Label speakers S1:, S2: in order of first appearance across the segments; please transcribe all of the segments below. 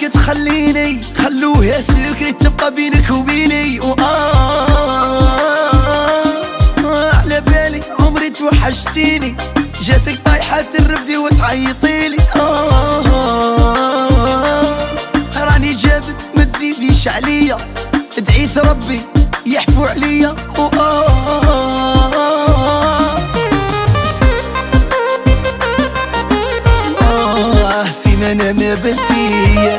S1: تخليني، خلوه يا سكري تبقى بينك وبيني. على بالي عمري توحشتيني، جاتك طايحة الرفدي وتعيطيلي. راني جابت ما تزيديش عليا، دعيت ربي يحفو عليا. سيمانة ما بنتي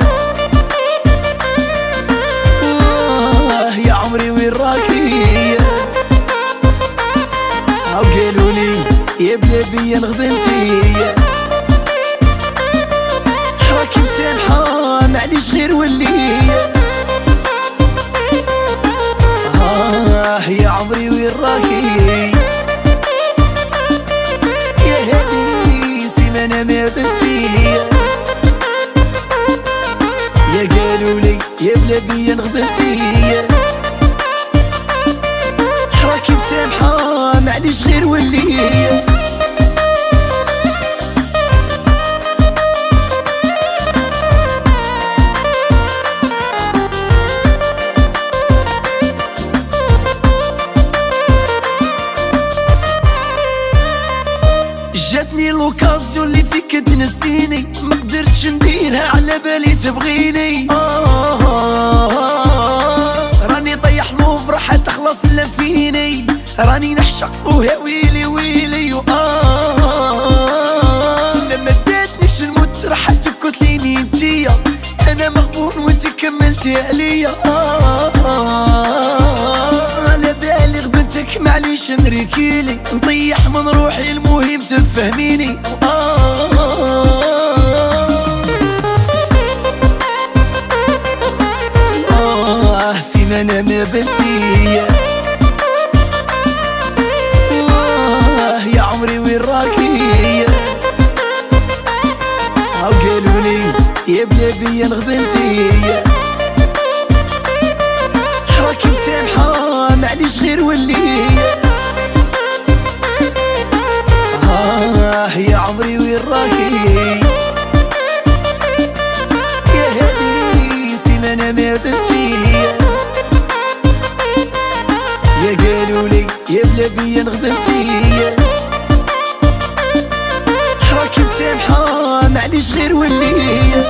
S1: يا عمري وين راكي؟ قالولي يا بلابي نغبنتي، راكي مسامحة معليش غير وليا. يا عمري وين راكي؟ يا هادي سيمانة ما بنتي، يا قالولي يا بلابي نغبنتي، راكي مسامحة معليش غير وليا. جاتني لوكازيون اللي فيك تنسيني، ما قدرتش نديرها على بالي تبغيني. راني طيح لوفر حتى تخلص لا فيني، راني نحشق ويا ويلي ويلي. لما داتنيش نموت راح تكتليني انتيا، انا مغبون وانت كملتي عليا. على بالي غبنتك معليش نريكيلي، نطيح من روحي المهم تفهميني. سيمانة ما بنتي يا عمري وين راكي؟ قالولي يا بلابي نغبنتي، راكي مسامحة معليش غير وليا. يا عمري وين راكي؟ يا هادي سيمانة ما بنتي، يا قالولي يا بلابي نغبنتي، راكي مسامحة معليش غير وليا.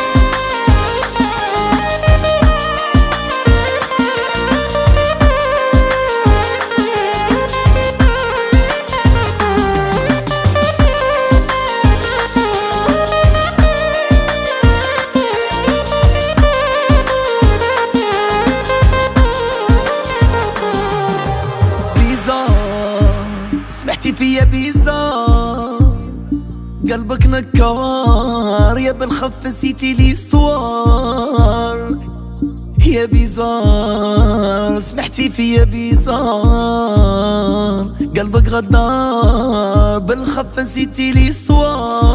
S1: سمحتي فيا بيزار، قلبك نكار يا بالخف نسيتي لي سطوار. يا بيزار سمحتي فيا بيزار، قلبك غدار بالخف نسيتي لي سطوار.